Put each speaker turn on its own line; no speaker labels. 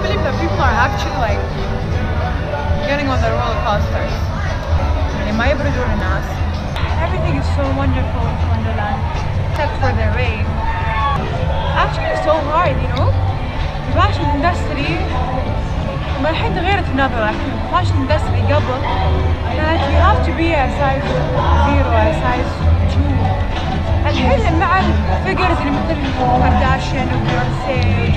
believe that people are actually like getting on the roller coasters. يعني ما يبردون الناس. Everything is so wonderful in Wonderland, except for the rain. Actually it's so hard, you know. الفاشن اندستري ما الحين تغيرت النظرة. الفاشن اندستري قبل كانت you have to be a size 0 a size 2. الحين مع الفيجرز اللي مثل كارداشيان وبيونسي